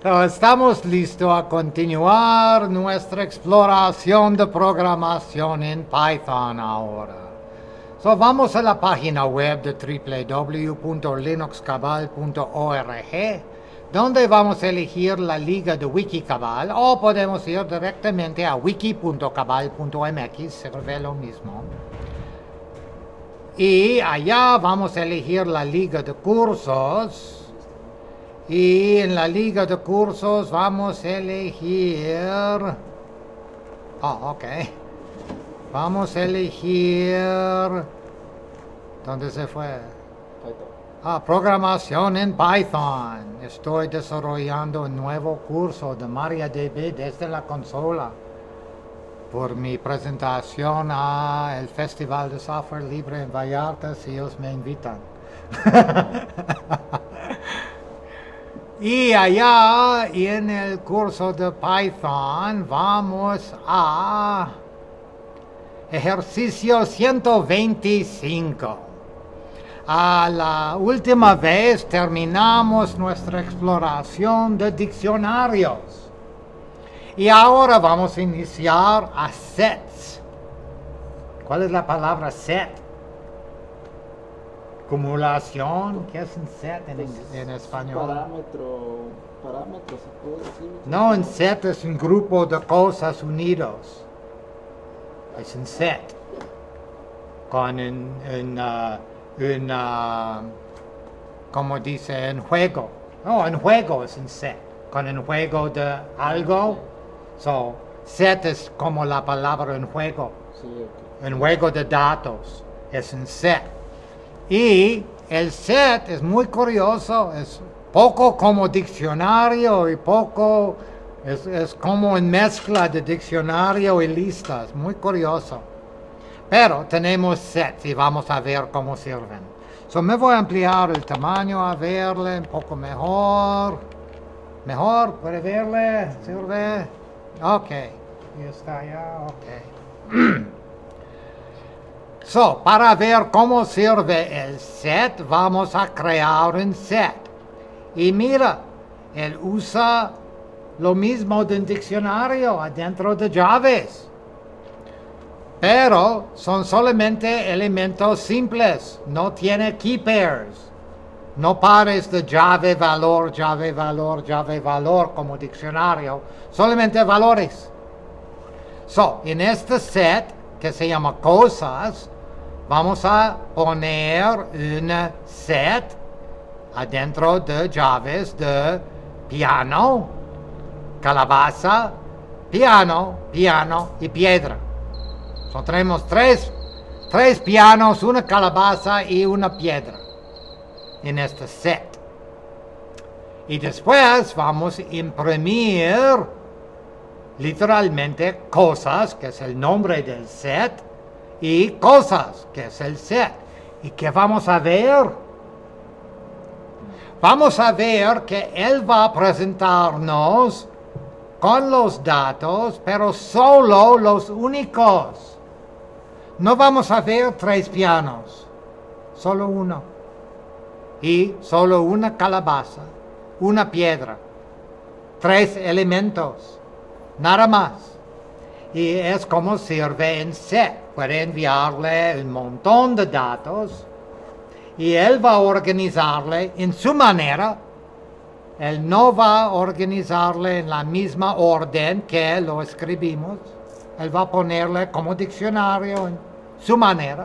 Estamos listos a continuar nuestra exploración de programación en Python ahora. Vamos a la página web de www.linuxcabal.org, donde vamos a elegir la liga de Wikicabal, o podemos ir directamente a wiki.cabal.mx, sirve lo mismo. Y allá vamos a elegir la liga de cursos. Y en la liga de cursos vamos a elegir... ok. Vamos a elegir... ¿Dónde se fue? Programación en Python. Estoy desarrollando un nuevo curso de MariaDB desde la consola por mi presentación al Festival de Software Libre en Vallarta, si ellos me invitan. Y allá en el curso de Python vamos a ejercicio 125. A la última vez terminamos nuestra exploración de diccionarios. Y ahora vamos a iniciar a sets. ¿Cuál es la palabra set? Acumulación. ¿Qué es un set en español? Parámetros, ¿se puede decir? No, un set es un grupo de cosas unidos. Es un set. Con como dice, en juego. No, en juego es un set. Con un juego de algo. Set es como la palabra en juego. Sí, okay. En juego de datos. Es un set. Y el set es muy curioso. Es poco como diccionario y poco... Es como en mezcla de diccionario y listas. Muy curioso. Pero tenemos sets y vamos a ver cómo sirven. Me voy a ampliar el tamaño a verle un poco mejor. ¿Mejor? ¿Puede verle? ¿Sirve? Ok. Y está ya, ok. Para ver cómo sirve el set, vamos a crear un set. Y mira, él usa lo mismo de un diccionario adentro de llaves. Pero son solamente elementos simples, no tiene key pairs. No pares de llave, valor, llave, valor, llave, valor como diccionario, solamente valores. En este set, que se llama cosas, vamos a poner un set adentro de llaves de piano, calabaza, piano, piano y piedra. Tenemos tres pianos, una calabaza y una piedra en este set. Y después vamos a imprimir literalmente cosas, que es el nombre del set, y cosas, que es el set. ¿Y qué vamos a ver? Vamos a ver que él va a presentarnos con los datos, pero solo los únicos. No vamos a ver tres pianos, solo uno. Y solo una calabaza, una piedra, tres elementos, nada más. Y es como sirve en set. Puede enviarle un montón de datos y él va a organizarle en su manera. Él no va a organizarle en la misma orden que lo escribimos. Él va a ponerle como diccionario en su manera.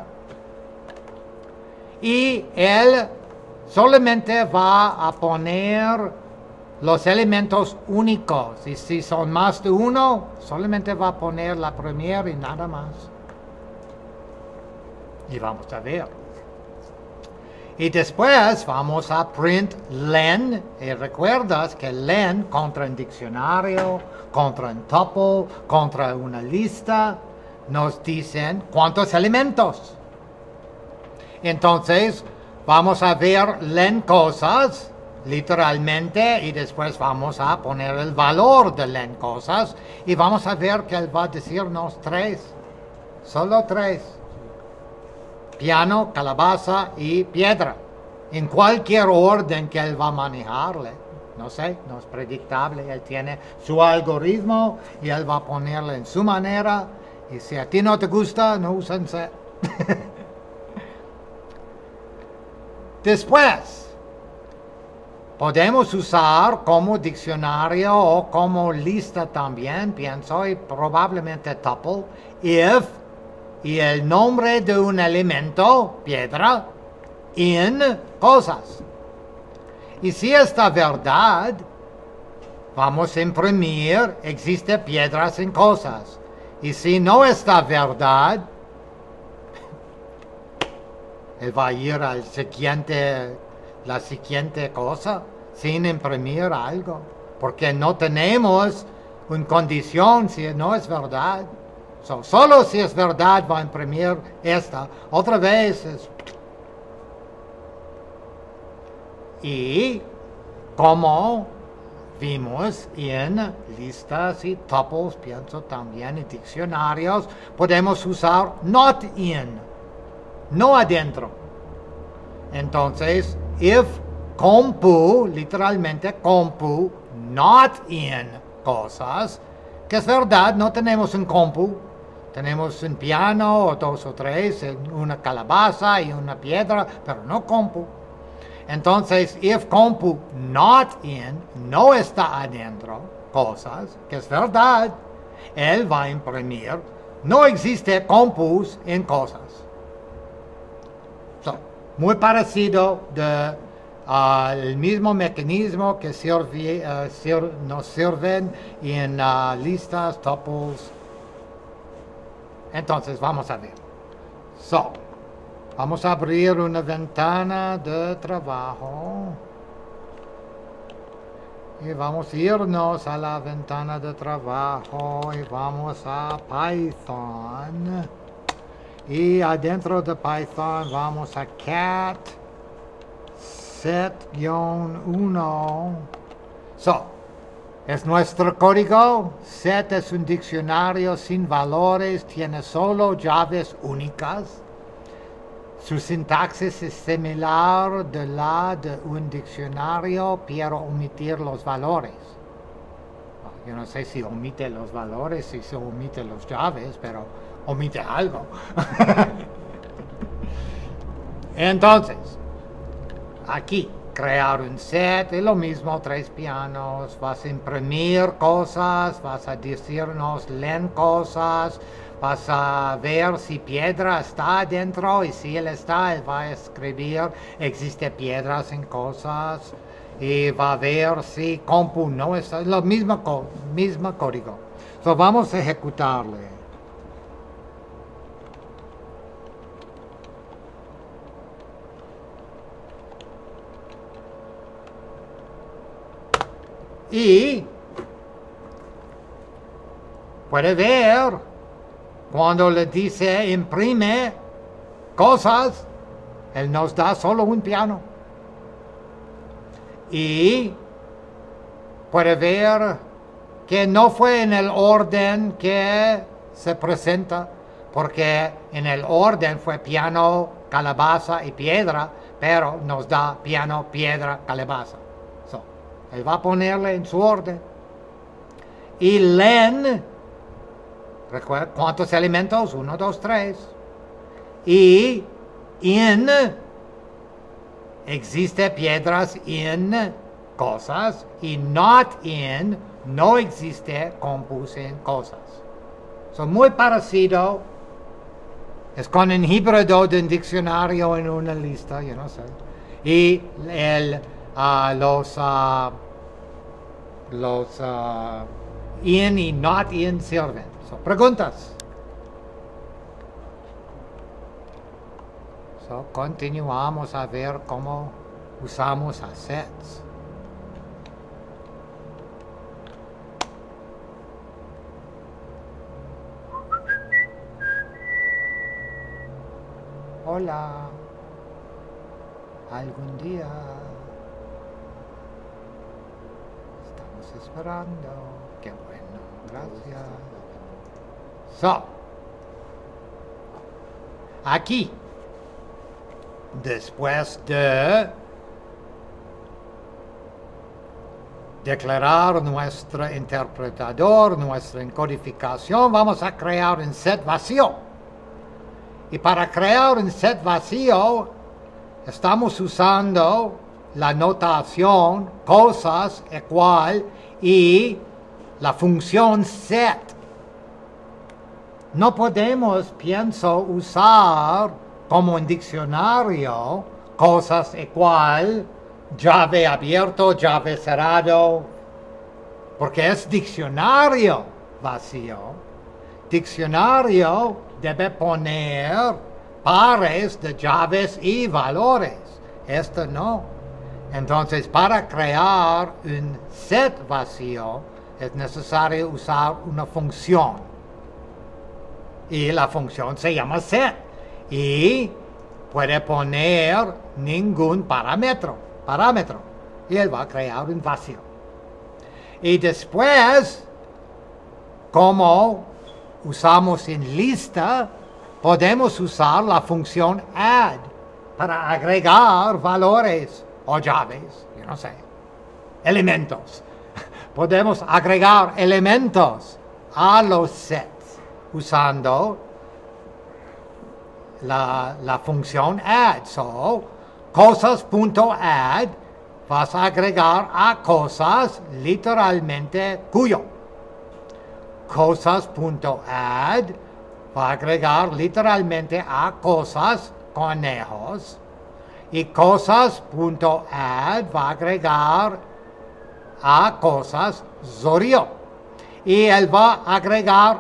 Y él solamente va a poner los elementos únicos. Y si son más de uno, solamente va a poner la primera y nada más. Y vamos a ver. Y después vamos a print len. Y recuerdas que len contra un diccionario, contra un tuple, contra una lista, nos dicen cuántos elementos. Entonces, vamos a ver len cosas, literalmente, y después vamos a poner el valor de len cosas. Y vamos a ver que él va a decirnos tres. Solo tres. Piano, calabaza y piedra, en cualquier orden que él va a manejarle. No sé, no es predictable. Él tiene su algoritmo y él va a ponerlo en su manera. Y si a ti no te gusta, no usen set. Después, podemos usar como diccionario o como lista también, pienso, y probablemente tuple, if y el nombre de un elemento, piedra, in cosas. Y si esta verdad, vamos a imprimir, existe piedras en cosas. Y si no está verdad, él va a ir al la siguiente cosa sin imprimir algo. Porque no tenemos una condición si no es verdad. Solo si es verdad va a imprimir esta. Otra vez es... Y como vimos en listas y tuples, pienso también en diccionarios, podemos usar not in, no adentro. Entonces, if compu, literalmente compu, not in cosas, que es verdad, no tenemos un compu, tenemos un piano o dos o tres, una calabaza y una piedra, pero no compu. Entonces, if compu not in, no está adentro, cosas, que es verdad, él va a imprimir, no existe compus en cosas. Muy parecido el mismo mecanismo que nos sirven en listas, tuples. Entonces, vamos a ver. Vamos a abrir una ventana de trabajo. Y vamos a irnos a la ventana de trabajo y vamos a Python. Y adentro de Python vamos a cat set-1. Es nuestro código. Set es un diccionario sin valores, tiene solo llaves únicas. Su sintaxis es similar de la de un diccionario, pero omitir los valores. Yo no sé si omite los valores, si se omite las llaves, pero omite algo. Entonces, aquí, crear un set, es lo mismo, 3 pianos, vas a imprimir cosas, vas a decirnos, leen cosas, vas a ver si piedra está adentro y si él está, él va a escribir, existe piedras en cosas y va a ver si compu no está, es lo mismo código. Vamos a ejecutarle. Y puede ver cuando le dice imprime cosas, él nos da solo un piano. Y puede ver que no fue en el orden que se presenta, porque en el orden fue piano, calabaza y piedra, pero nos da piano, piedra, calabaza. Él va a ponerle en su orden. Y len, recuerda cuántos elementos, 1, 2, 3. Y in, existe piedras en cosas. Y not in, no existe compus en cosas. Son muy parecido. Es con un híbrido de un diccionario en una lista, yo no sé. Y los in y not in sirven. Preguntas. Continuamos a ver cómo usamos a sets. Hola. Algún día. Estamos esperando. Qué bueno. Gracias. Aquí. Después de declarar nuestro interpretador, nuestra encodificación, vamos a crear un set vacío. Y para crear un set vacío, estamos usando la notación cosas igual y la función set. No podemos, pienso, usar como un diccionario cosas igual, llave abierto, llave cerrado, porque es diccionario vacío. Diccionario debe poner pares de llaves y valores. Esto no. Entonces, para crear un set vacío, es necesario usar una función. Y la función se llama set. Y puede poner ningún parámetro. Y él va a crear un vacío. Y después, como usamos en lista, podemos usar la función add para agregar valores o llaves, yo no sé, elementos. Podemos agregar elementos a los sets usando la función add. So, cosas.add vas a agregar a cosas literalmente cuyo. Cosas.add va a agregar literalmente a cosas conejos. Y cosas.add va a agregar a cosas zorio. Y él va a agregar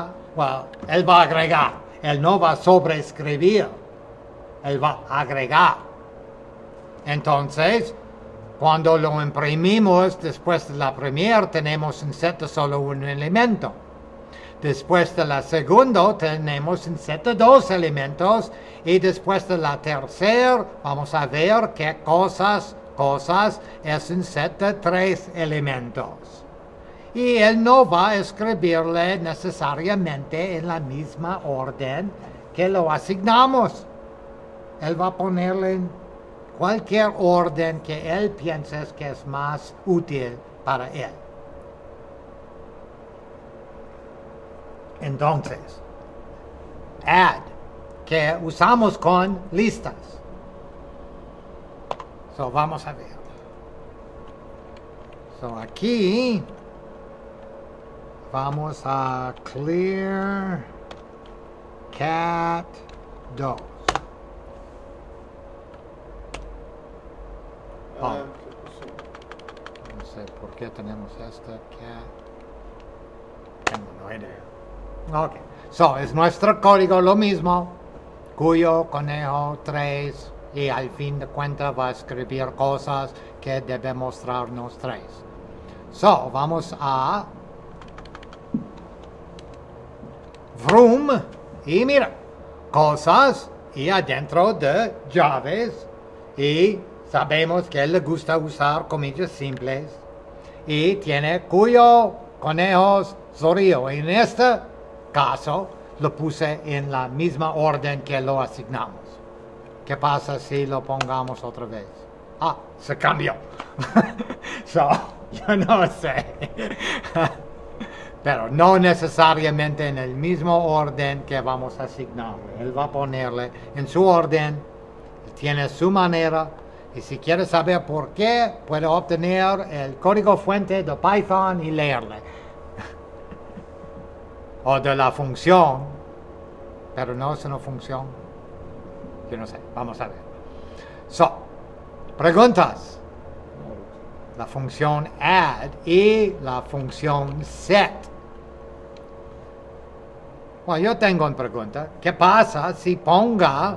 él no va a sobreescribir, él va a agregar. Entonces, cuando lo imprimimos después de la primera, tenemos un set de solo un elemento. Después de la segunda, tenemos un set de 2 elementos. Y después de la tercera, vamos a ver que cosas es un set de 3 elementos. Y él no va a escribirle necesariamente en la misma orden que lo asignamos. Él va a ponerle en cualquier orden que él piense que es más útil para él. Entonces, add, que usamos con listas. So, vamos a ver. So, aquí vamos a clear cat 2. No sé por qué tenemos esta cat. Tengo no idea. Ok. So, es nuestro código lo mismo. Cuyo, conejo, 3. Y al fin de cuentas va a escribir cosas que debe mostrarnos 3. So, vamos a vroom. Y mira, cosas y adentro de llaves. Y sabemos que le gusta usar comillas simples. Y tiene cuyo, conejos, zorio. En este caso, lo puse en la misma orden que lo asignamos. ¿Qué pasa si lo pongamos otra vez? Ah, se cambió. So, yo no sé. Pero no necesariamente en el mismo orden que vamos a asignarle. Él va a ponerle en su orden, tiene su manera. Y si quiere saber por qué, puede obtener el código fuente de Python y leerle. O de la función. Pero no es una función. Yo no sé, vamos a ver. So, preguntas. La función add y la función set. Bueno, yo tengo una pregunta. ¿Qué pasa si ponga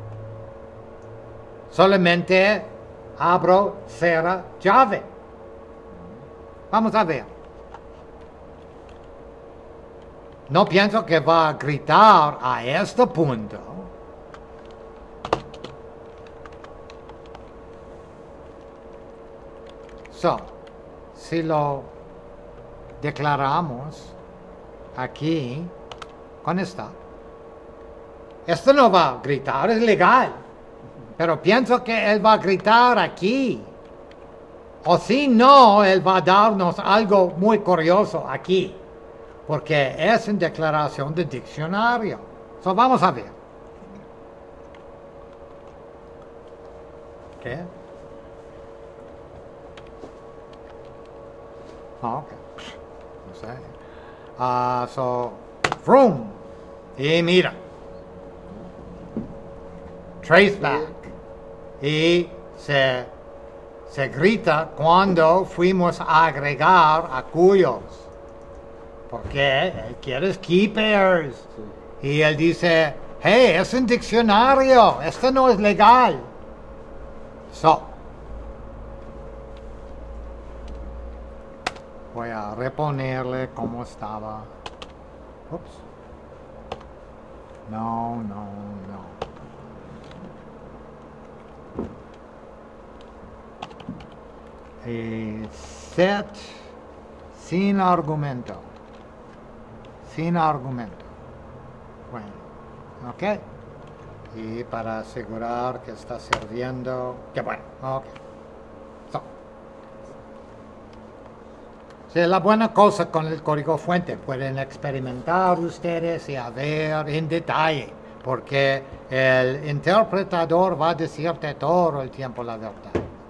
solamente abro, cierra, llave? Vamos a ver. No pienso que va a gritar a este punto. So, si lo declaramos aquí con esto no va a gritar, es legal. Pero pienso que él va a gritar aquí. O si no, él va a darnos algo muy curioso aquí, porque es una declaración de diccionario. So, vamos a ver. ¿Qué? Ok. No sé. Vroom. Y mira. Traceback. Y se grita cuando fuimos a agregar a cuyos. Porque él quiere keepers. Sí. Y él dice, hey, es un diccionario. Esto no es legal. Voy a reponerle como estaba. Ups. No. Set sin argumento. Sin argumento. Bueno, ok. Y para asegurar que está sirviendo. Que bueno, ok. Sí, la buena cosa con el código fuente, pueden experimentar ustedes y a ver en detalle, porque el interpretador va a decirte todo el tiempo la verdad.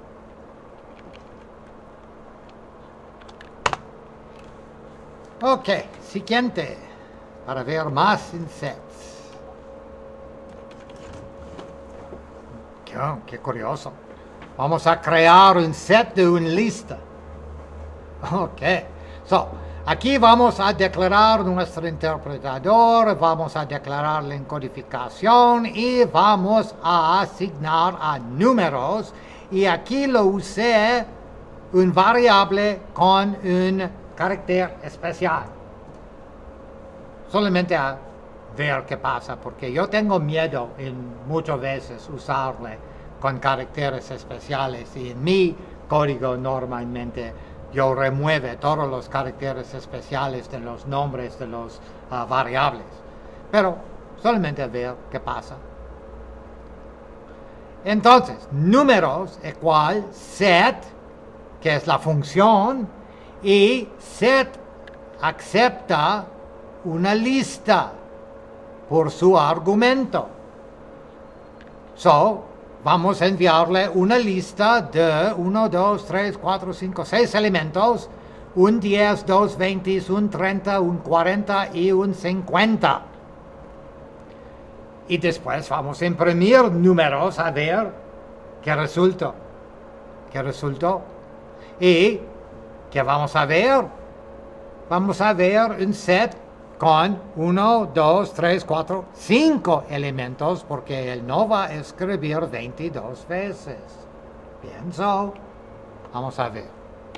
Ok, siguiente, para ver más en sets. Qué curioso. Vamos a crear un set de una lista. Ok, aquí vamos a declarar nuestro interpretador, vamos a declarar la encodificación y vamos a asignar a números. Y aquí lo usé un variable con un carácter especial. Solamente a ver qué pasa, porque yo tengo miedo en muchas veces usarle con caracteres especiales y en mi código normalmente yo remueve todos los caracteres especiales de los nombres de los variables. Pero solamente ver qué pasa. Entonces, números igual set, que es la función, y set acepta una lista por su argumento. Vamos a enviarle una lista de 1, 2, 3, 4, 5, 6 elementos, un 10, 2 20, un 30, un 40 y un 50. Y después vamos a imprimir números a ver qué resultó. Y ¿qué vamos a ver? Vamos a ver un set con 1, 2, 3, 4, 5 elementos, porque él no va a escribir 22 veces. Bien, vamos a ver.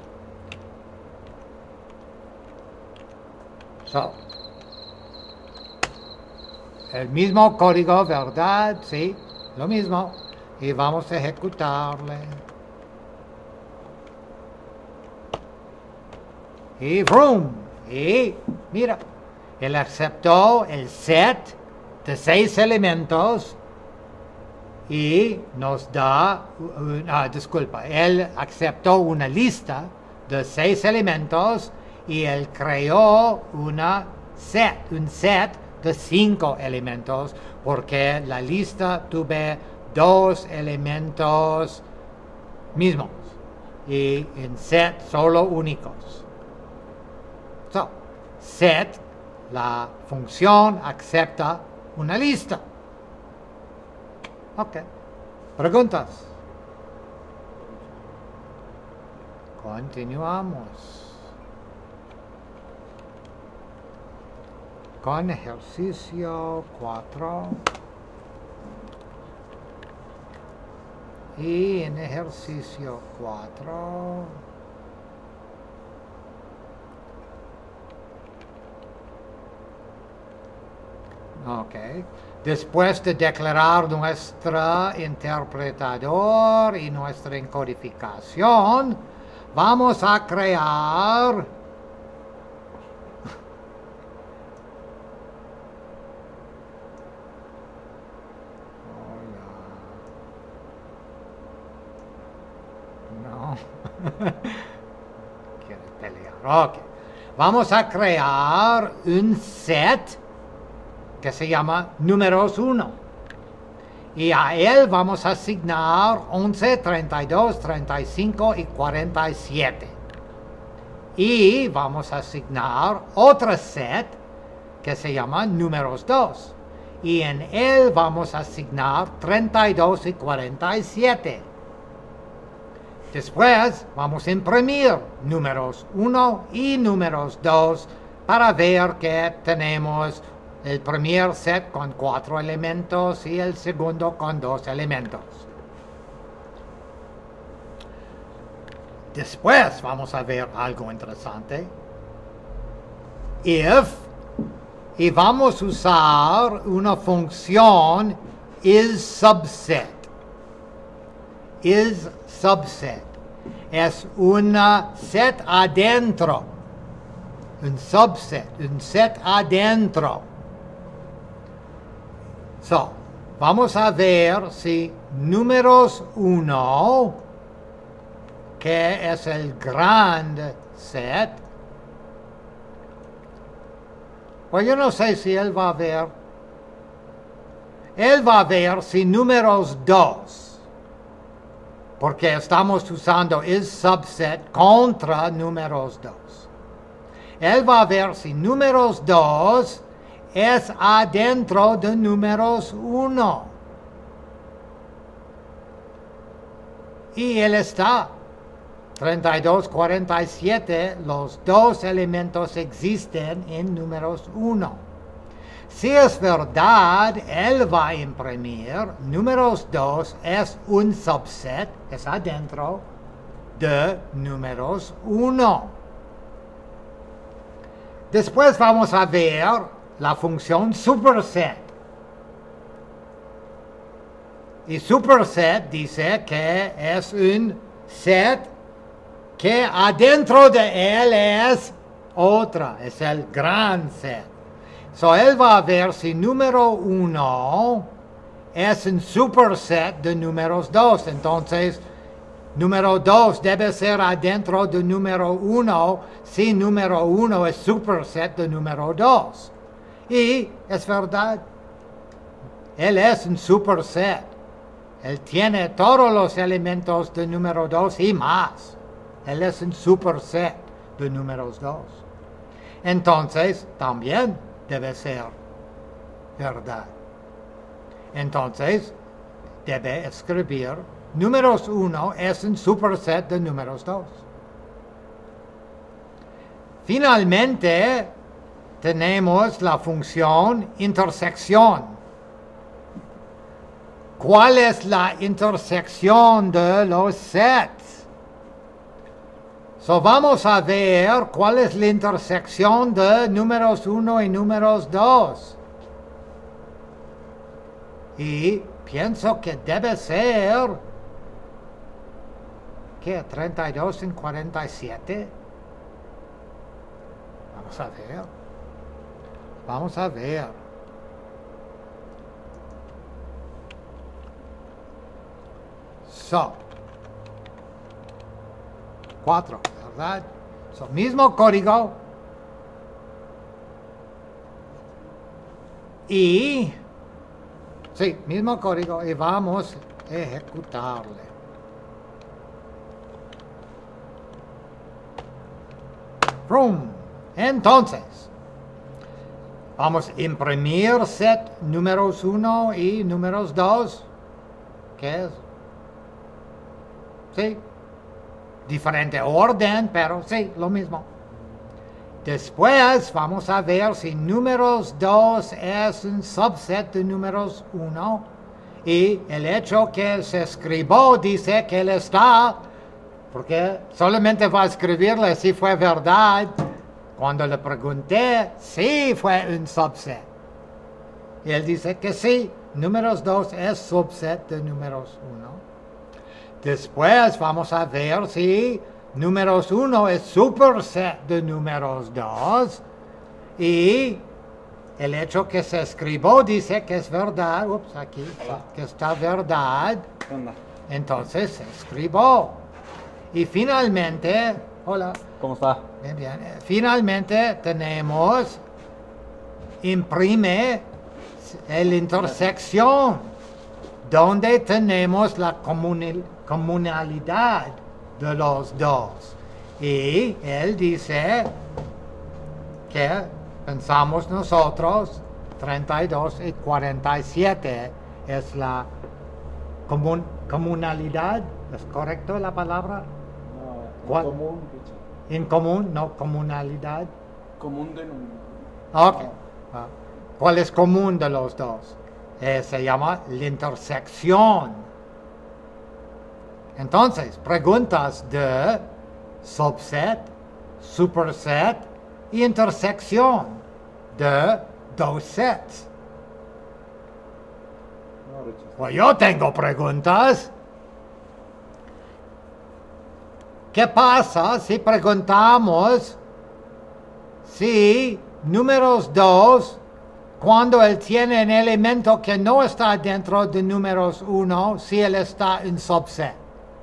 El mismo código, ¿verdad? Sí, lo mismo. Y vamos a ejecutarle. Y vroom. Y mira. Él aceptó el set de 6 elementos y nos da, él aceptó una lista de 6 elementos y él creó un set de 5 elementos, porque la lista tuve 2 elementos mismos y en set solo únicos. Set, la función acepta una lista. Ok. ¿Preguntas? Continuamos con ejercicio 4. Y en ejercicio 4... Ok. Después de declarar nuestro interpretador y nuestra encodificación, vamos a crear no. ¿Quiere pelear? Ok. Vamos a crear un set que se llama números 1. Y a él vamos a asignar 11, 32, 35 y 47. Y vamos a asignar otro set que se llama números 2. Y en él vamos a asignar 32 y 47. Después vamos a imprimir números 1 y números 2 para ver que tenemos el primer set con 4 elementos y el segundo con 2 elementos. Después vamos a ver algo interesante. If, y vamos a usar una función isSubset. IsSubset es un set adentro. Un subset, un set adentro. So, vamos a ver si números 1, que es el gran set, pues yo no sé si él va a ver. Él va a ver si números 2, porque estamos usando isSubset contra números 2. Él va a ver si números 2 es adentro de números 1. Y él está. 32, 47, los dos elementos existen en números 1. Si es verdad, él va a imprimir números 2 es un subset, es adentro de números 1. Después vamos a ver la función superset. Y superset dice que es un set que adentro de él es otra, es el gran set. So él va a ver si número 1 es un superset de números 2. Entonces, número 2 debe ser adentro de número 1 si número 1 es superset de número 2. Y es verdad, él es un superset. Él tiene todos los elementos de número 2 y más. Él es un superset de números 2. Entonces, también debe ser verdad. Entonces, debe escribir números 1 es un superset de números 2. Finalmente, tenemos la función intersección. ¿Cuál es la intersección de los sets? So, vamos a ver cuál es la intersección de números 1 y números 2. Y pienso que debe ser, ¿qué? 32 en 47. Vamos a ver. Vamos a ver. So, 4, ¿verdad? So, mismo código. Y, sí, mismo código. Y vamos a ejecutarle. ¡Prum! Entonces, vamos a imprimir set números 1 y números 2. ¿Qué es? Sí. Diferente orden, pero sí, lo mismo. Después vamos a ver si números 2 es un subset de números 1. Y el hecho que se escribió dice que él está, porque solamente va a escribirle si fue verdad. Cuando le pregunté, sí fue un subset. Y él dice que sí, números 2 es subset de números 1. Después vamos a ver si números 1 es superset de números 2. Y el hecho que se escribió dice que es verdad. Ups, aquí, que está verdad. Entonces se escribió. Y finalmente, hola, ¿Cómo está? bien, bien. Finalmente tenemos, imprime la intersección, donde tenemos la comunalidad de los dos. Y él dice que pensamos nosotros, 32 y 47 es la comunalidad. ¿Es correcto la palabra? No, ¿Cuál? común, Richard. En común, no comunalidad. Común denominador. Ok. Ah, ¿cuál es común de los dos? Se llama la intersección. Entonces, preguntas de subset, superset y intersección de dos sets. No, Richard. Pues yo tengo preguntas. ¿Qué pasa si preguntamos si números 2, cuando él tiene un elemento que no está dentro de números 1, si él está en subset?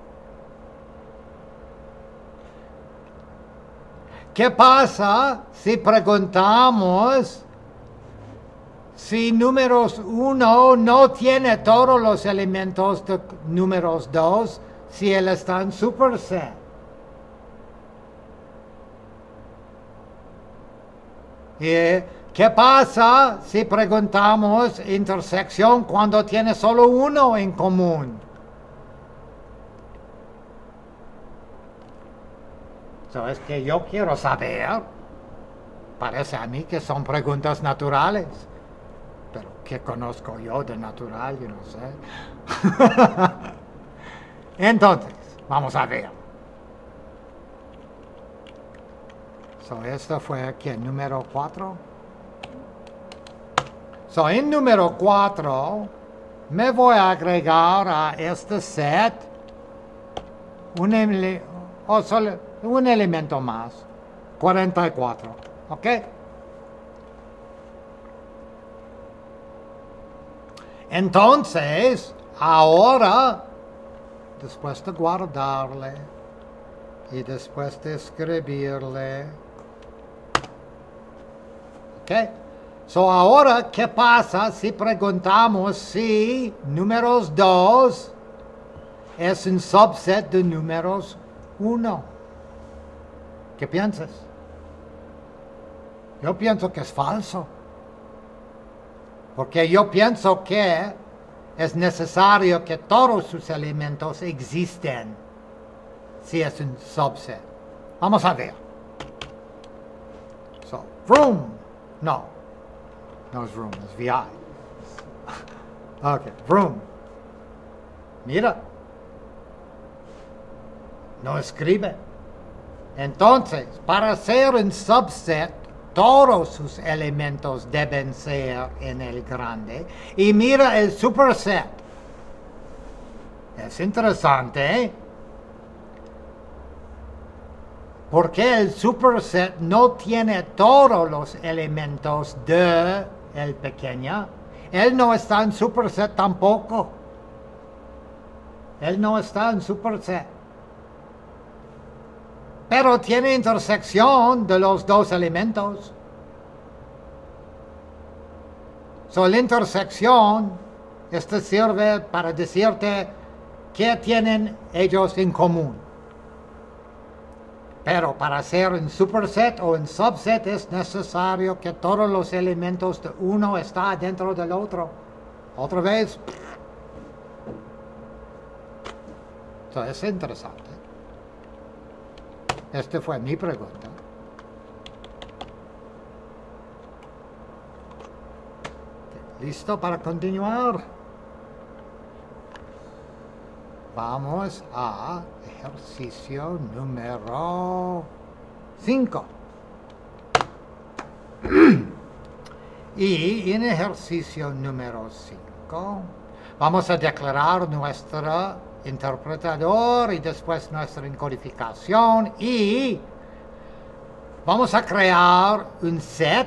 ¿Qué pasa si preguntamos si números 1 no tiene todos los elementos de números 2, si él está en superset? ¿Y qué pasa si preguntamos intersección cuando tiene solo uno en común? Es que yo quiero saber, parece a mí que son preguntas naturales, pero ¿qué conozco yo de natural? Yo no sé. Entonces, vamos a ver. Esto fue aquí el número 4. En número 4, me voy a agregar a este set un elemento más, 44, ¿ok? Entonces, ahora, después de guardarle y después de escribirle, ¿ok? Ahora, ¿qué pasa si preguntamos si números 2 es un subset de números 1? ¿Qué piensas? Yo pienso que es falso. Porque yo pienso que es necesario que todos sus elementos existen si es un subset. Vamos a ver. Vroom. No es room, es VI. Ok, vroom. Mira. No escribe. Entonces, para ser un subset, todos sus elementos deben ser en el grande. Y mira el superset. Es interesante, ¿eh? Porque el superset no tiene todos los elementos de el pequeño. Él no está en superset tampoco. Él no está en superset. Pero tiene intersección de los dos elementos. La intersección, esto sirve para decirte qué tienen ellos en común. Pero para hacer un superset o un subset es necesario que todos los elementos de uno estén dentro del otro. Otra vez. Es interesante. Esta fue mi pregunta. ¿Listo para continuar? Vamos a ejercicio número 5. Y en ejercicio número 5 vamos a declarar nuestro interpretador y después nuestra encodificación y vamos a crear un set.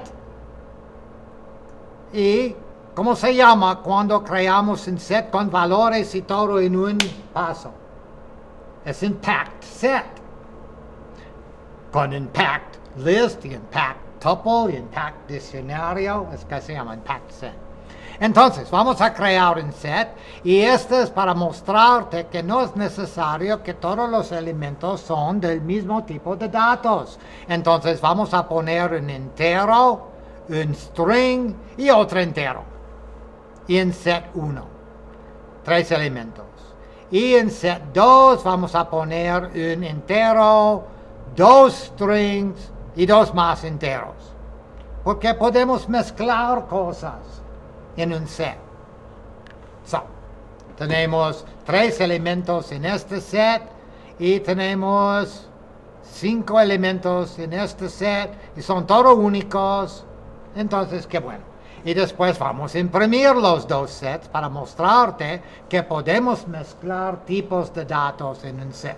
Y ¿cómo se llama cuando creamos un set con valores y todo en un paso? es un packed set. Con un packed list y un packed tuple y un packed diccionario, es que se llama un packed set. Entonces, vamos a crear un set y este es para mostrarte que no es necesario que todos los elementos son del mismo tipo de datos. Entonces, vamos a poner un entero, un string y otro entero. Y en set 1, 3 elementos. Y en set 2 vamos a poner un entero, 2 strings y 2 más enteros. Porque podemos mezclar cosas en un set. So, tenemos 3 elementos en este set y tenemos 5 elementos en este set y son todos únicos. Entonces, qué bueno. Y después vamos a imprimir los 2 sets para mostrarte que podemos mezclar tipos de datos en un set.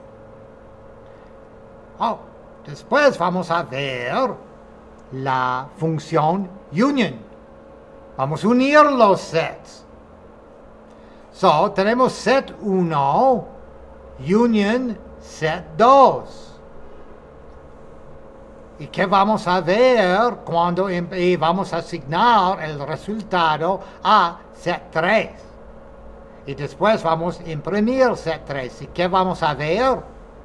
Oh, después vamos a ver la función union. Vamos a unir los sets. So, tenemos set 1, union set 2. ¿Y qué vamos a ver cuando vamos a asignar el resultado a set 3? Y después vamos a imprimir set 3. ¿Y qué vamos a ver?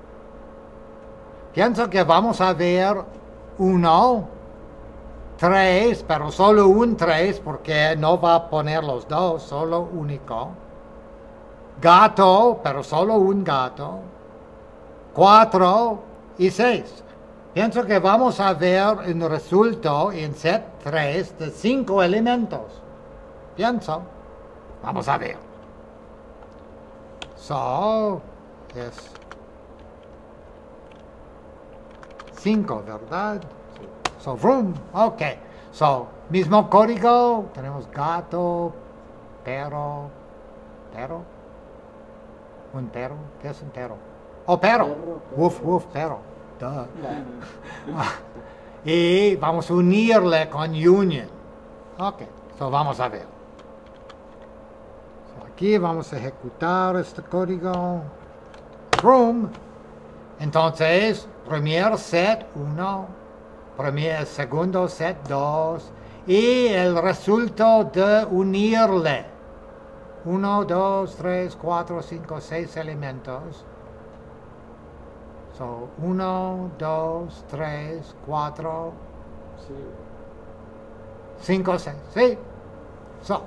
Pienso que vamos a ver 1, 3, pero solo un 3 porque no va a poner los 2, solo único. Gato, pero solo un gato. 4 y 6. Pienso que vamos a ver un resultado en set 3 de 5 elementos. Pienso. Vamos a ver. So, es 5, ¿verdad? So, room, ok. So, mismo código, tenemos gato, perro, un perro, ¿qué es un perro? Oh, perro, woof, woof, perro, duh. Y vamos a unirle con union. Ok, so vamos a ver. So, aquí vamos a ejecutar este código. Room, entonces, primer set 1. Segundo set 2 y el resultado de unirle 1, 2, 3, 4, 5, 6 elementos. So 1, 2, 3, 4, 5, 6. ¿Sí? So,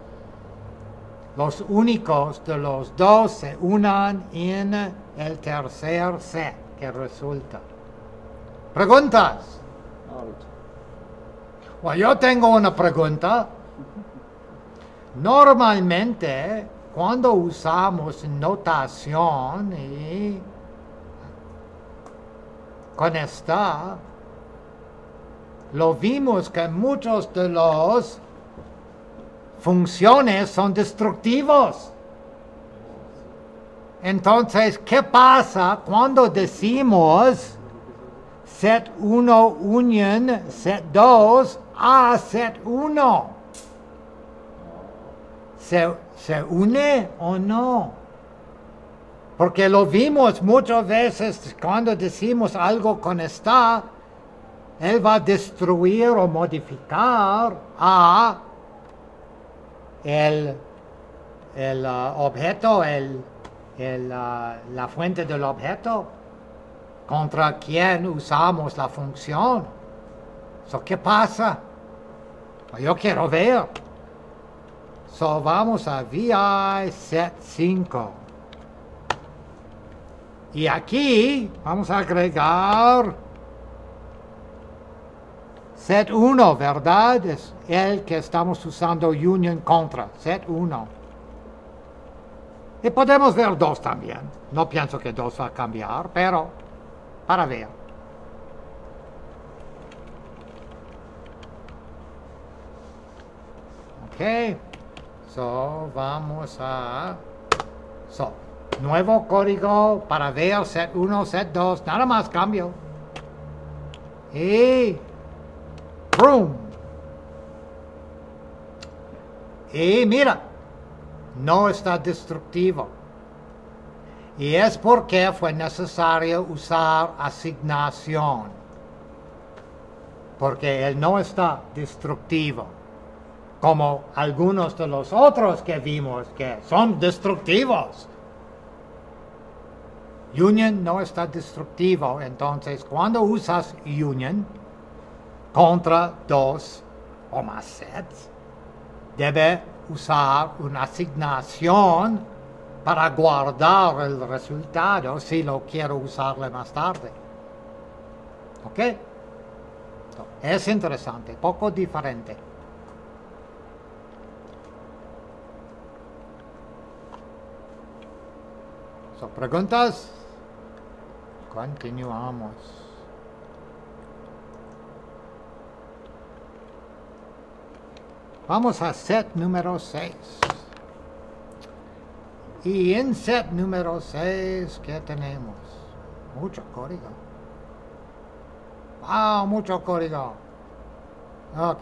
los únicos de los 2 se unan en el tercer set que resulta. ¿Preguntas? Bueno, yo tengo una pregunta. Normalmente, cuando usamos notación y con esta, lo vimos que muchos de los funciones son destructivos. Entonces, ¿qué pasa cuando decimos set 1 union, set 2 a set 1? ¿Se une o no? Porque lo vimos muchas veces cuando decimos algo con esta, él va a destruir o modificar a el objeto, la fuente del objeto contra quien usamos la función. So, ¿qué pasa? Yo quiero ver. So, vamos a VI set 5. Y aquí vamos a agregar set 1, ¿verdad? Es el que estamos usando union contra, set 1. Y podemos ver 2 también. No pienso que 2 va a cambiar, pero para ver. Ok. So, vamos a... So, nuevo código para ver set 1, set 2. Nada más cambio. Y... boom. Y mira, no está destructivo. Y es porque fue necesario usar asignación. Porque él no está destructivo. Como algunos de los otros que vimos que son destructivos. Union no está destructivo. Entonces, cuando usas union contra dos o más sets, debe usar una asignación para guardar el resultado si lo quiero usarle más tarde. ¿Ok? Es interesante, poco diferente. ¿Preguntas? Continuamos. Vamos a set número 6. Y en set número 6, ¿qué tenemos? Mucho código. ¡Wow! Mucho código. Ok.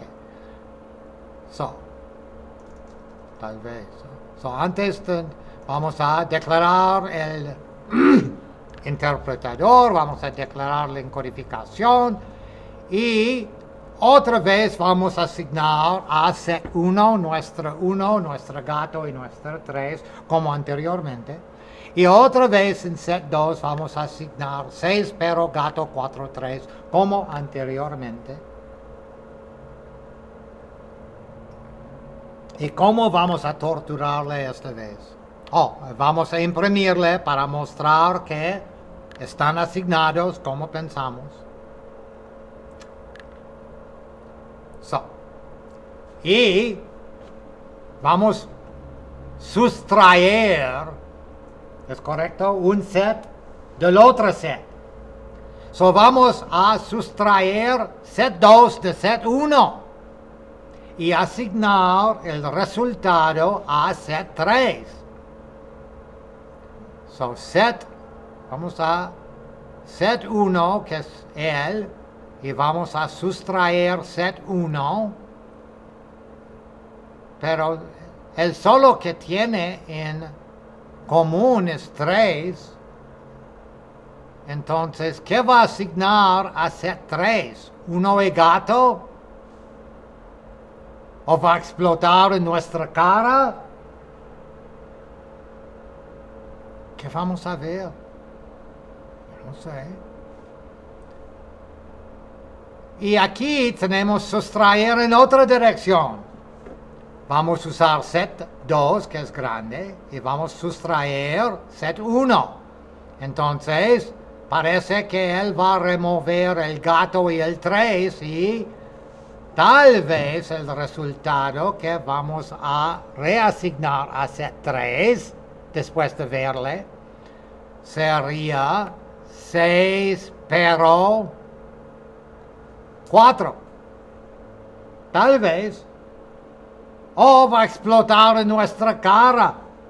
Tal vez. Antes vamos a declarar el interpretador, vamos a declarar la encodificación y otra vez vamos a asignar a set 1, nuestro gato y nuestro 3, como anteriormente. Y otra vez en set 2 vamos a asignar 6, pero gato 4, 3, como anteriormente. ¿Y cómo vamos a torturarle esta vez? Vamos a imprimirle para mostrar que están asignados como pensamos. Y vamos a sustraer, ¿es correcto? Un set del otro set. Vamos a sustraer set 2 de set 1 y asignar el resultado a set 3. Vamos a set 1, que es él, y vamos a sustraer set 1. Pero el solo que tiene en común es 3. Entonces, ¿qué va a asignar a set 3? ¿1 y gato? ¿O va a explotar en nuestra cara? ¿Qué vamos a ver? No sé. Y aquí tenemos sustraer en otra dirección. Vamos a usar set 2, que es grande, y vamos a sustraer set 1. Entonces, parece que él va a remover el gato y el 3 y tal vez el resultado que vamos a reasignar a set 3, después de verle, sería 6, pero 4. Tal vez. Va a explotar en nuestra cara.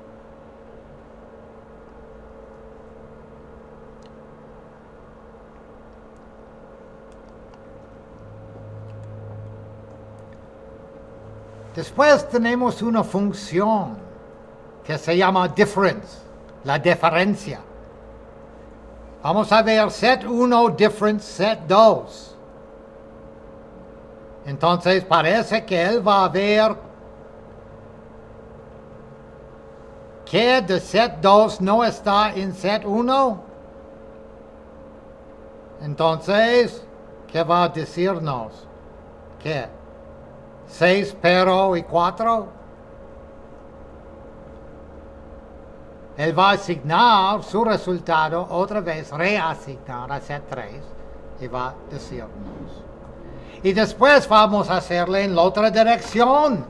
Después tenemos una función que se llama difference, la diferencia. Vamos a ver set 1, difference, set 2. Entonces parece que él va a ver que de set 2 no está en set 1. Entonces, ¿qué va a decirnos? ¿Qué? 6, pero y 4. Él va a asignar su resultado otra vez, reasignar a set 3 y va a decirnos. Y después vamos a hacerle en la otra dirección.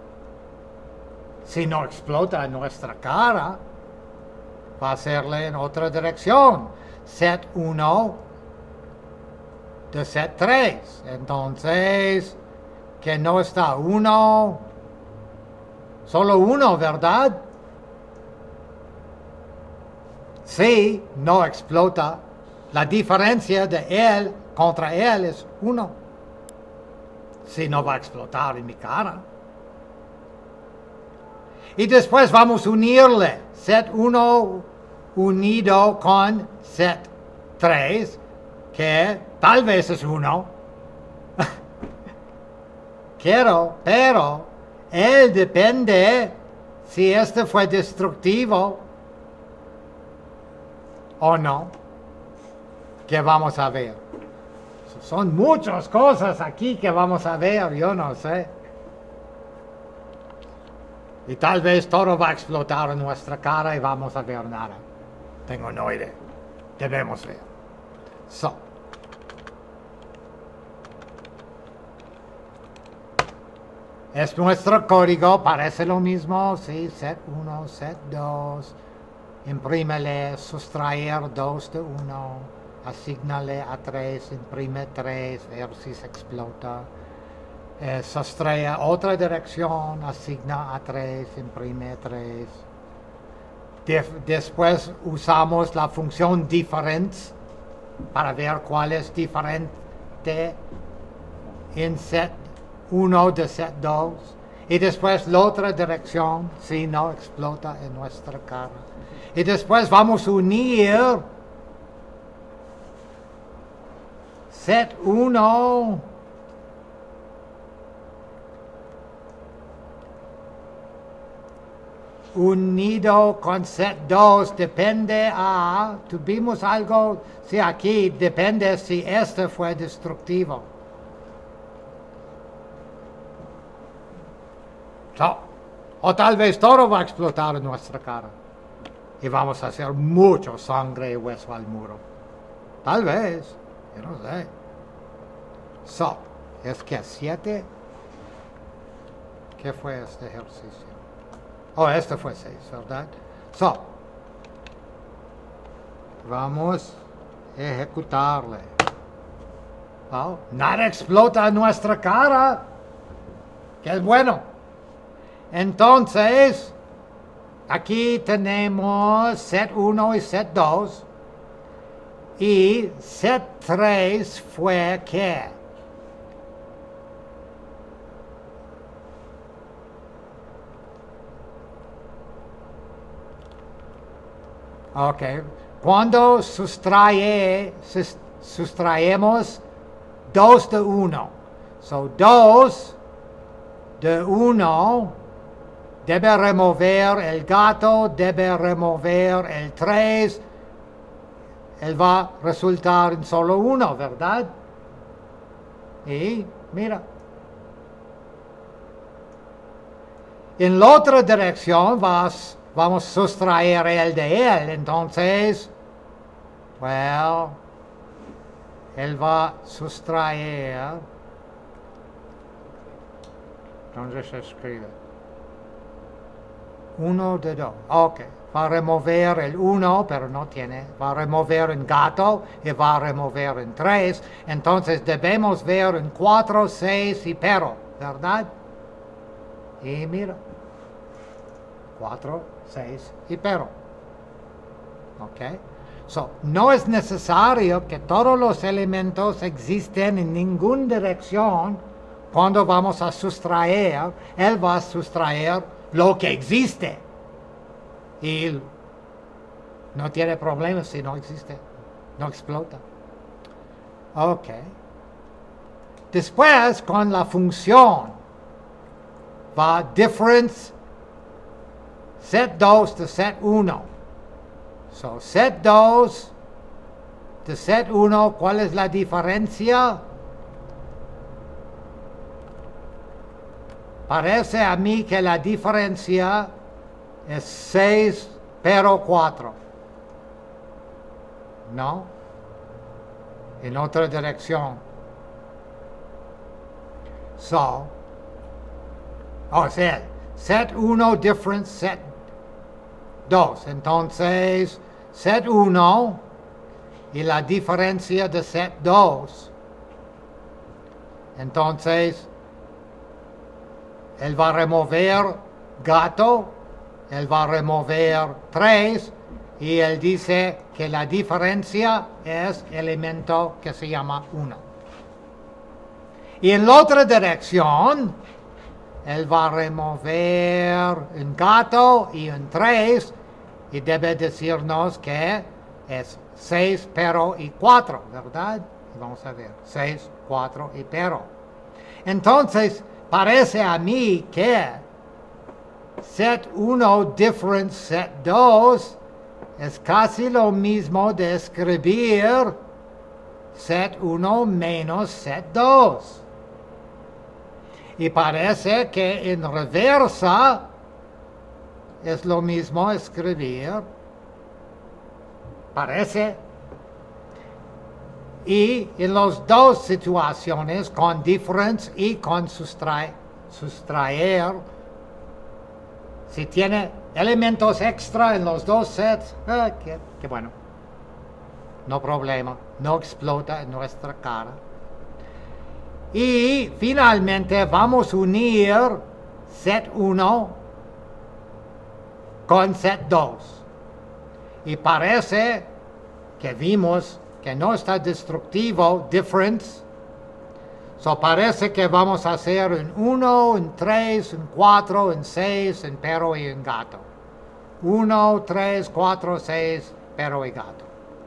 Si no explota en nuestra cara, va a hacerle en otra dirección. Set 1 de set 3. Entonces, que no está 1, solo 1, ¿verdad? Si no explota, la diferencia de él contra él es 1. Si no va a explotar en mi cara. Y después vamos a unirle set 1, unido con set 3, que tal vez es 1. Pero él depende si este fue destructivo o no, que vamos a ver. Son muchas cosas aquí que vamos a ver, yo no sé. Y tal vez todo va a explotar en nuestra cara y vamos a ver nada. Tengo no idea. Debemos ver. Es nuestro código, parece lo mismo, sí, set 1, set 2. Imprímele, sustraer 2 de 1. Asígnale a 3, imprime 3, ver si se explota. Sustrae otra dirección, asigna a 3, imprime 3. Después usamos la función difference para ver cuál es diferente en set 1 de set 2. Y después la otra dirección, si no explota en nuestra cara. Y después vamos a unir set 1 unido con set 2 depende a, tuvimos algo, si aquí depende si este fue destructivo. O tal vez todo va a explotar en nuestra cara y vamos a hacer mucho sangre y hueso al muro. Tal vez, yo no sé. Es que 7. ¿Qué fue este ejercicio? Oh, este fue 6, ¿verdad? Vamos a ejecutarle. Oh, nada explota en nuestra cara. Que es bueno. Entonces, aquí tenemos set 1 y set 2. Y set 3 fue ¿qué? Ok. Cuando sustraemos 2 de 1. 2 de 1 debe remover el gato, debe remover el 3. Él va a resultar en solo 1, ¿verdad? Y mira. En la otra dirección vamos a sustraer el de él. Entonces, él va a sustraer. ¿Dónde se escribe? 1 de 2. Ok. Va a remover el 1, pero no tiene. Va a remover en gato y va a remover en 3. Entonces debemos ver en 4, 6 y pero, ¿verdad? Y mira. 4, 6 y pero. Ok. No es necesario que todos los elementos existen en ninguna dirección. Cuando vamos a sustraer, él va a sustraer lo que existe. Y no tiene problemas si no existe, no explota. Ok. Después, con la función, va difference set 2 de set 1. Set 2 de set 1, ¿cuál es la diferencia? Parece a mí que la diferencia es 6, pero 4. ¿No? En otra dirección. Set 1 difference set 2. Entonces, set 1 y la diferencia de set 2. Entonces, él va a remover gato, él va a remover 3 y él dice que la diferencia es elemento que se llama 1. Y en la otra dirección, él va a remover un gato y un 3 y debe decirnos que es 6, pero y 4, ¿verdad? Y vamos a ver, 6, 4 y pero. Entonces, parece a mí que set 1 difference set 2 es casi lo mismo de escribir set 1 menos set 2. Y parece que en reversa es lo mismo escribir. Parece. Y en las dos situaciones, con difference y con sustraer, si tiene elementos extra en los dos sets, qué bueno. No problema, no explota en nuestra cara. Y finalmente vamos a unir set 1 con set 2. Y parece que vimos que no está destructivo, difference. So parece que vamos a hacer un 1, un 3, un 4, un 6, un perro y un gato. 1, 3, 4, 6, perro y gato.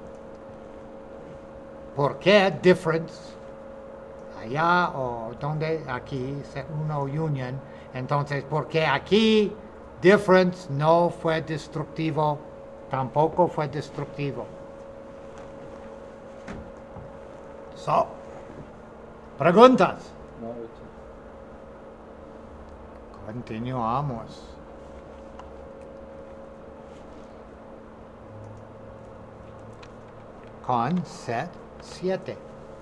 ¿Por qué difference? Allá o donde, aquí, set 1 union. Entonces, ¿por qué aquí difference no fue destructivo? Tampoco fue destructivo. So, preguntas. No, Richard. Continuamos. Con set 7.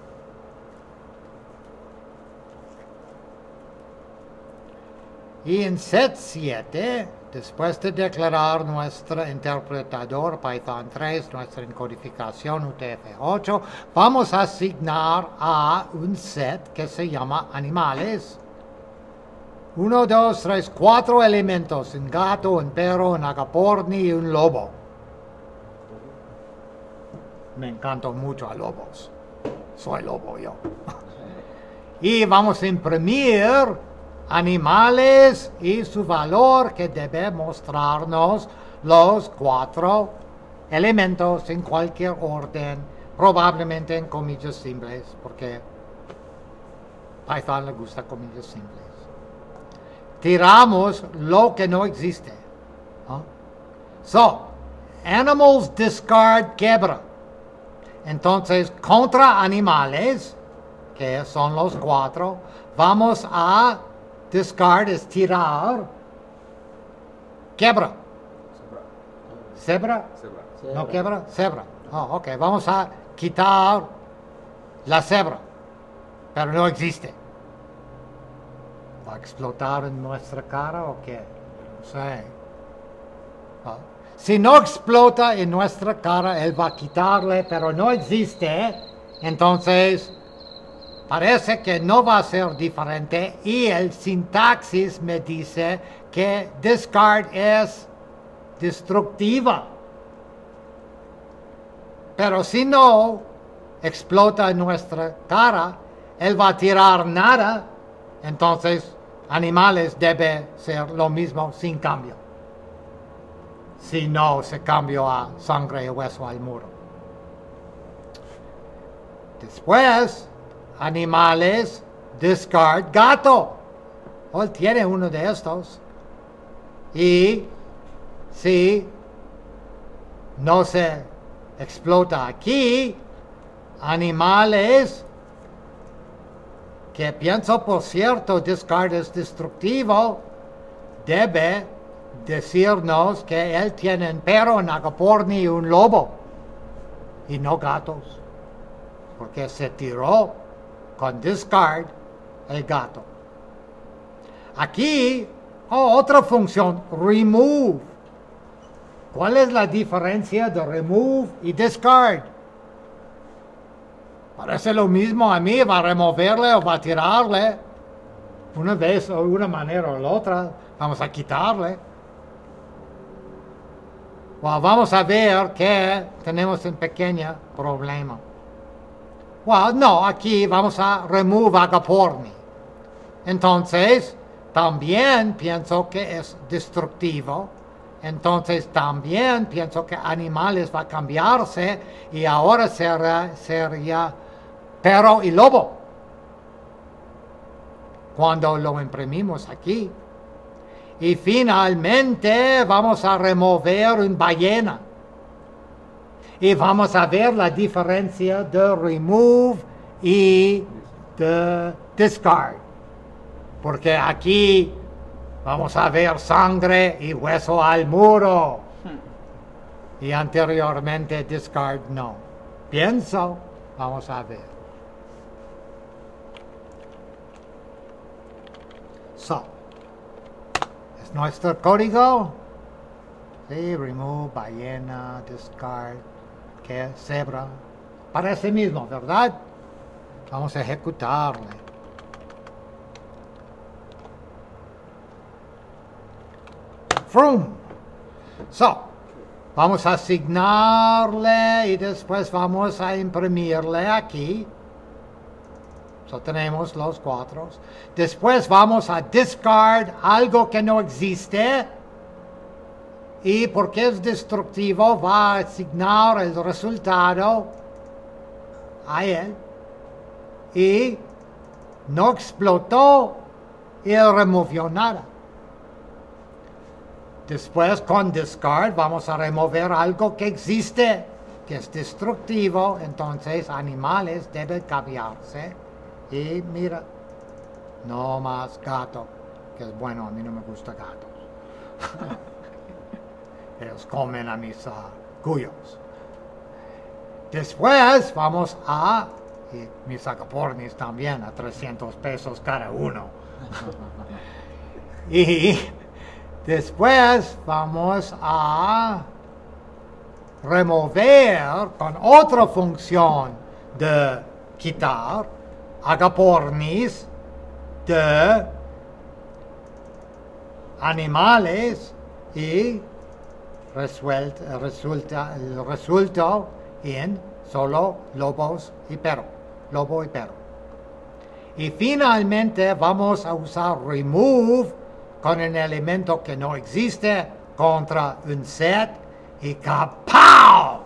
Y en set 7, después de declarar nuestro interpretador Python 3, nuestra encodificación UTF-8, vamos a asignar a un set que se llama animales. 1, 2, 3, 4 elementos, un gato, un perro, un agaporni y un lobo. Me encantan mucho a lobos. Soy lobo yo. Y vamos a imprimir animales y su valor que debe mostrarnos los 4 elementos en cualquier orden, probablemente en comillas simples, porque Python le gusta comillas simples. Tiramos lo que no existe. So, animals discard quebra. Entonces, contra animales, que son los 4, vamos a discard, es tirar, quebra. ¿Cebra? ¿No quebra? Cebra. Oh, ok, vamos a quitar la cebra, pero no existe. ¿Va a explotar en nuestra cara o qué? No sé. Si no explota en nuestra cara, él va a quitarle, pero no existe, entonces parece que no va a ser diferente y el sintaxis me dice que discard es destructiva. Pero si no explota en nuestra cara, él va a tirar nada, entonces animales debe ser lo mismo sin cambio. Si no se cambió a sangre y hueso al muro. Después, animales, discard gato. Él tiene uno de estos. Y si no se explota aquí, animales, que pienso por cierto, discard es destructivo, debe decirnos que él tiene un perro, un agaporni y un lobo, y no gatos, porque se tiró con discard el gato. Aquí, otra función, remove. ¿Cuál es la diferencia de remove y discard? Parece lo mismo a mí, va a removerle o va a tirarle. Una vez o una manera o la otra, vamos a quitarle. Well, vamos a ver que tenemos un pequeño problema. Well, no, aquí vamos a remove agaporni. Entonces, también pienso que es destructivo. Entonces también pienso que animales va a cambiarse y ahora sería perro y lobo. Cuando lo imprimimos aquí. Y finalmente vamos a remover una ballena. Y vamos a ver la diferencia de remove y de discard. Porque aquí vamos a ver sangre y hueso al muro. Y anteriormente discard no. Pienso, vamos a ver. So, es nuestro código. Sí, remove, ballena, discard, que cebra. Parece mismo, ¿verdad? Vamos a ejecutarle. From. So, vamos a asignarle y después vamos a imprimirle aquí. So, tenemos los 4. Después vamos a discard algo que no existe. Y porque es destructivo, va a asignar el resultado a él. Y no explotó y removió nada. Después con discard vamos a remover algo que existe, que es destructivo. Entonces animales deben cambiarse. Y mira, no más gato, que es bueno, a mí no me gusta gatos. Ellos comen a mis cuyos. Después vamos a, y mis agapornis también, a 300 pesos cada uno. Y después vamos a remover con otra función de quitar agapornis de animales y resulta el resultado en solo lobos y perro, lobo y perro. Y finalmente vamos a usar remove con un elemento que no existe contra un set y ¡kapow!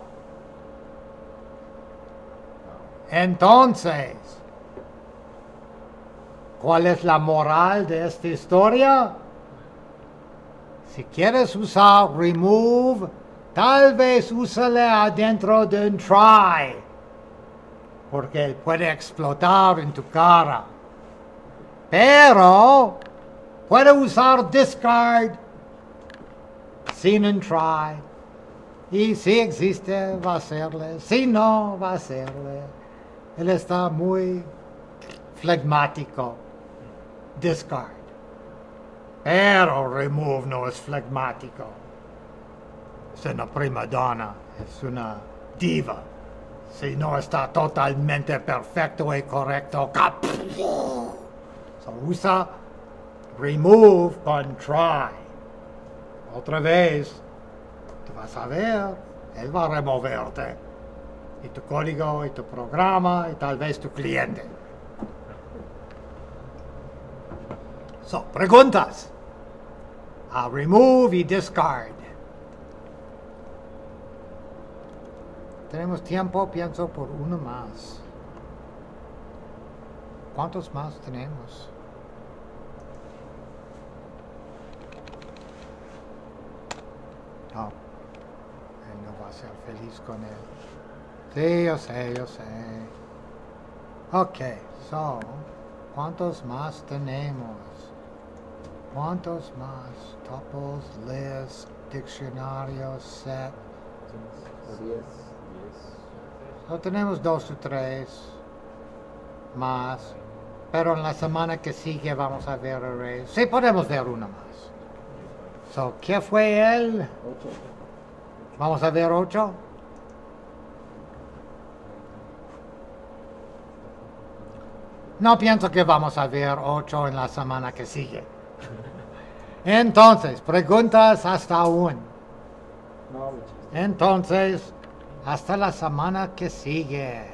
Entonces, ¿cuál es la moral de esta historia? Si quieres usar remove, tal vez úsale adentro de un try, porque él puede explotar en tu cara. Pero puede usar discard sin un try. Y si existe, va a hacerle. Si no, va a hacerle. Él está muy flegmático. Discard. Pero remove no es flegmático. Es una prima donna. Es una diva. Si no está totalmente perfecto y correcto. So usa remove con try. Otra vez. Tú vas a ver. Él va a removerte. Y tu código, y tu programa, y tal vez tu cliente. So, preguntas. Remove y discard. Tenemos tiempo, pienso, por uno más. ¿Cuántos más tenemos? Oh, él no va a ser feliz con él. Sí, yo sé, yo sé. Ok, so, ¿cuántos más tenemos? ¿Cuántos más? Tuples, list, diccionario, set. 10. So, tenemos 2 o 3 más. Pero en la semana que sigue vamos a ver arrays. Sí, podemos ver uno más. So, ¿qué fue él? 8. Vamos a ver 8. No pienso que vamos a ver 8 en la semana que sigue. Entonces, preguntas hasta aún. No, Richard. Entonces, hasta la semana que sigue.